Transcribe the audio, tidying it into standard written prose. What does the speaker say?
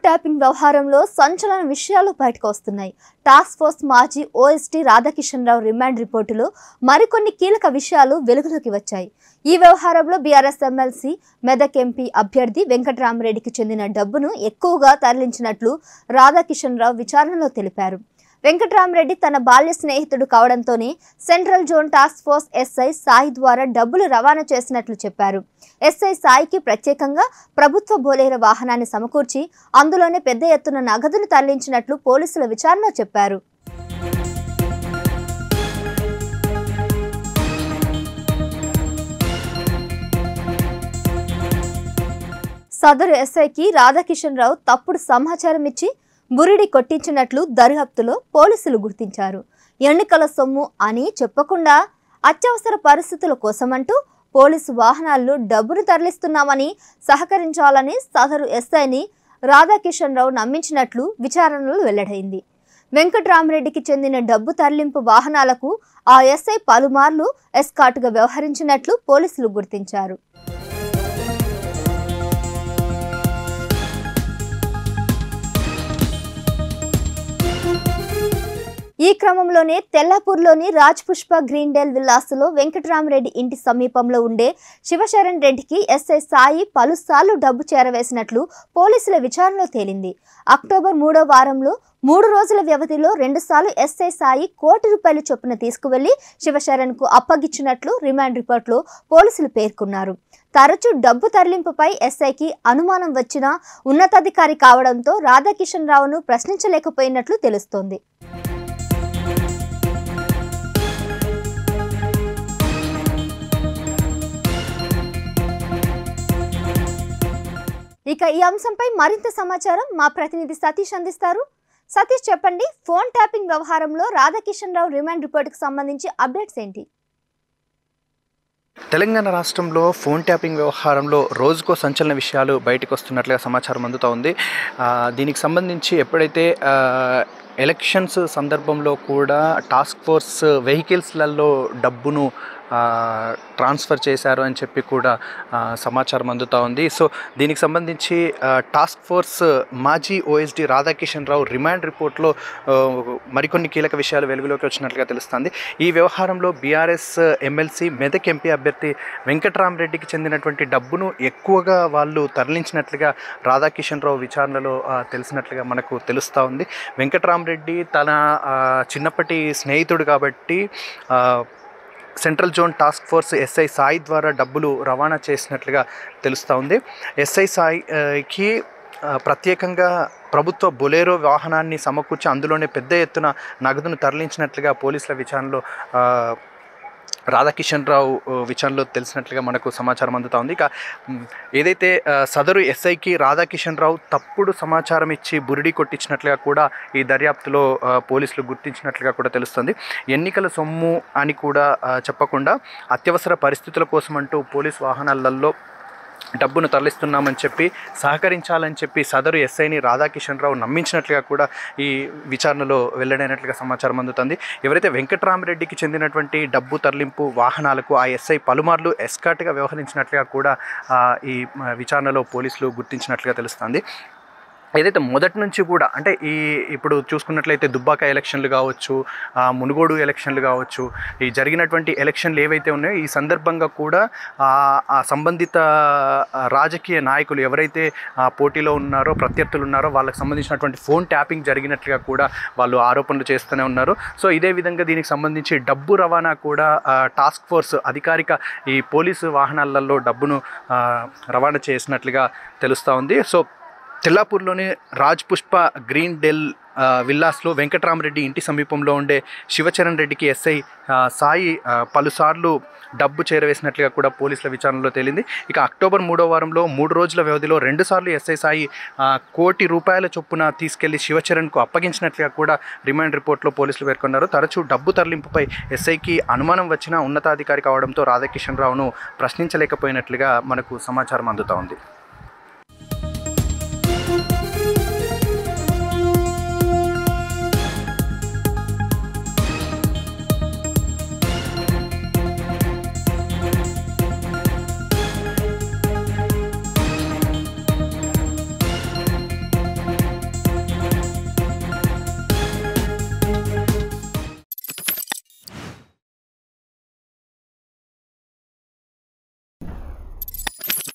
Tapping వ్యవహారంలో సంచలన విషయాలు బయటకు వస్తున్నాయి. టాస్క్ ఫోర్స్ మాజీ ఓఎస్టీ రాధాకిషన్ రావు రిమాండ్ రిపోర్టులో మరికొన్ని కీలక విషయాలు వెలుగులోకి వచ్చాయి. ఈ వ్యవహారంలో బీఆర్ఎస్ ఎమ్మెల్సీ మెదక్ ఎంపీ అభ్యర్థి వెంకట్రామరెడ్డికి చెందిన డబ్బును ఎక్కువగా తరలించినట్లు రాధాకిషన్ రావు విచారణలో తెలిపారు. వెంకట్రామరెడ్డి తన బాల్య స్నేహితుడు కావడంతోనే central zone task force SI Sai ద్వారా డబ్బులు రవాణా చేసినట్లు చెప్పారు. ఎస్ఐ సాయికి ప్రత్యేకంగా ప్రభుత్వ బోలేరో వాహనాన్ని సమకూర్చి అందులోనే పెద్ద ఎత్తున నగదును తరలించినట్లు పోలీసుల విచారణలో చెప్పారు. సదరు ఎస్ఐకి రాధాకిషన్ రావు తప్పుడు సమాచారం ఇచ్చి బురిడి కొట్టించినట్లు దర్యాప్తులో పోలీసులు గుర్తించారు. ఎన్నికల సొమ్ము అని చెప్పకుండా అత్యవసర పరిస్థితుల కోసమంటూ పోలీసు వాహనాల్లో డబ్బును తరలిస్తున్నామని సహకరించాలని సదరు ఎస్ఐని రాధాకిషన్ రావు నమ్మించినట్లు విచారణలో వెల్లడైంది. వెంకట్రామరెడ్డికి చెందిన డబ్బు తరలింపు వాహనాలకు ఆ ఎస్ఐ పలుమార్లు ఎస్కార్ట్గా వ్యవహరించినట్లు పోలీసులు గుర్తించారు. ఈ క్రమంలోనే తెల్లాపూర్లోని రాజ్ పుష్ప గ్రీన్ డేల్ విల్లాస్లో వెంకట్రామరెడ్డి ఇంటి సమీపంలో ఉండే శివశరణ్ రెడ్డికి ఎస్ఐ సాయి పలుసార్లు డబ్బు చేరవేసినట్లు పోలీసుల విచారణలో తేలింది. అక్టోబర్ 3వ వారంలో 3 రోజుల వ్యవధిలో 2 సార్లు ఎస్ఐ సాయి ₹1 కోటి చొప్పున తీసుకువెళ్లి శివశరణ్కు అప్పగించినట్లు రిమాండ్ రిపోర్టులో పోలీసులు పేర్కొన్నారు. తరచూ డబ్బు తరలింపుపై ఎస్ఐకి అనుమానం వచ్చినా ఉన్నతాధికారి కావడంతో రాధాకిషన్ రావును ప్రశ్నించలేకపోయినట్లు తెలుస్తోంది. ఇక ఈ అంశంపై మరింత సమాచారం మా ప్రతినిధి సతీష్ అందిస్తారు. సతీష్, చెప్పండి, ఫోన్ ట్యాపింగ్ వ్యవహారంలో రాధాకిషన్ రావు రిమాండ్ రిపోర్టుకు సంబంధించి అప్డేట్స్ ఏంటి? తెలంగాణ రాష్ట్రంలో ఫోన్ ట్యాపింగ్ వ్యవహారంలో రోజుకో సంచలన విషయాలు బయటకు వస్తున్నట్లుగా సమాచారం అందుతూ ఉంది. దీనికి సంబంధించి ఎప్పుడైతే ఎలక్షన్స్ సందర్భంలో కూడా టాస్క్ ఫోర్స్ వెహికల్స్లలో డబ్బును ట్రాన్స్ఫర్ చేశారు అని చెప్పి కూడా సమాచారం అందుతూ ఉంది. సో దీనికి సంబంధించి టాస్క్ ఫోర్స్ మాజీ ఓఎస్డీ రాధాకిషన్ రావు రిమాండ్ రిపోర్ట్లో మరికొన్ని కీలక విషయాలు వెలుగులోకి వచ్చినట్లుగా తెలుస్తుంది. ఈ వ్యవహారంలో బీఆర్ఎస్ ఎమ్మెల్సీ మెదక్ ఎంపీ అభ్యర్థి వెంకట్రామరెడ్డికి చెందినటువంటి డబ్బును ఎక్కువగా వాళ్ళు తరలించినట్లుగా రాధాకిషన్ రావు విచారణలో తెలిసినట్లుగా మనకు తెలుస్తూ ఉంది. వెంకట్రామరెడ్డి తన చిన్నప్పటి స్నేహితుడు కాబట్టి central zone task force SI Sai ద్వారా డబ్బులు రవాణా చేసినట్లుగా తెలుస్తూ ఉంది. ఎస్ఐ సాయికి ప్రత్యేకంగా ప్రభుత్వ బొలేరో వాహనాన్ని సమకూర్చి అందులోనే పెద్ద ఎత్తున నగదును తరలించినట్లుగా పోలీసుల విచారణలో రాధాకిషన్ రావు విచారణలో తెలిసినట్లుగా మనకు సమాచారం అందుతూ ఉంది. ఇక ఏదైతే సదరు ఎస్ఐకి రాధాకిషన్ రావు తప్పుడు సమాచారం ఇచ్చి బురిడి కొట్టించినట్లుగా కూడా ఈ దర్యాప్తులో పోలీసులు గుర్తించినట్లుగా కూడా తెలుస్తుంది. ఎన్నికల సొమ్ము అని కూడా చెప్పకుండా అత్యవసర పరిస్థితుల కోసం అంటూ పోలీసు వాహనాలలో డబ్బును తరలిస్తున్నామని చెప్పి సహకరించాలని చెప్పి సదరు ఎస్ఐని రాధాకిషన్ రావు నమ్మించినట్లుగా కూడా ఈ విచారణలో వెల్లడైనట్లుగా సమాచారం అందుతుంది. ఎవరైతే వెంకట్రామరెడ్డికి చెందినటువంటి డబ్బు తరలింపు వాహనాలకు ఆ ఎస్ఐ పలుమార్లు ఎస్కార్ట్గా వ్యవహరించినట్లుగా కూడా ఈ విచారణలో పోలీసులు గుర్తించినట్లుగా తెలుస్తుంది. ఏదైతే మొదటి నుంచి కూడా అంటే ఇప్పుడు చూసుకున్నట్లయితే దుబ్బాక ఎలక్షన్లు కావచ్చు, మునుగోడు ఎలక్షన్లు కావచ్చు, ఈ జరిగినటువంటి ఎలక్షన్లు ఏవైతే ఉన్నాయో ఈ సందర్భంగా కూడా ఆ సంబంధిత రాజకీయ నాయకులు ఎవరైతే పోటీలో ఉన్నారో ప్రత్యర్థులు ఉన్నారో వాళ్ళకి సంబంధించినటువంటి ఫోన్ ట్యాపింగ్ జరిగినట్లుగా కూడా వాళ్ళు ఆరోపణలు చేస్తూనే ఉన్నారు. సో ఇదే విధంగా దీనికి సంబంధించి డబ్బు రవాణా కూడా టాస్క్ ఫోర్స్ అధికారిక ఈ పోలీసు వాహనాలలో డబ్బును రవాణా చేసినట్లుగా తెలుస్తూ ఉంది. సో తెల్లాపూర్లోని రాజ్ పుష్ప గ్రీన్ డెల్ విల్లాస్లో వెంకట్రామరెడ్డి ఇంటి సమీపంలో ఉండే శివచరణ్ రెడ్డికి ఎస్ఐ సాయి పలుసార్లు డబ్బు చేరవేసినట్లుగా కూడా పోలీసుల విచారణలో తేలింది. ఇక అక్టోబర్ 3వ వారంలో 3 రోజుల వ్యవధిలో 2 సార్లు ఎస్ఐ సాయి ₹1 కోటి చొప్పున తీసుకెళ్లి శివచరణ్కు అప్పగించినట్లుగా కూడా రిమాండ్ రిపోర్ట్లో పోలీసులు పేర్కొన్నారు. తరచూ డబ్బు తరలింపుపై ఎస్ఐకి అనుమానం వచ్చిన ఉన్నతాధికారి కావడంతో రాధాకిషన్ రావును ప్రశ్నించలేకపోయినట్లుగా మనకు సమాచారం అందుతూ ఉంది.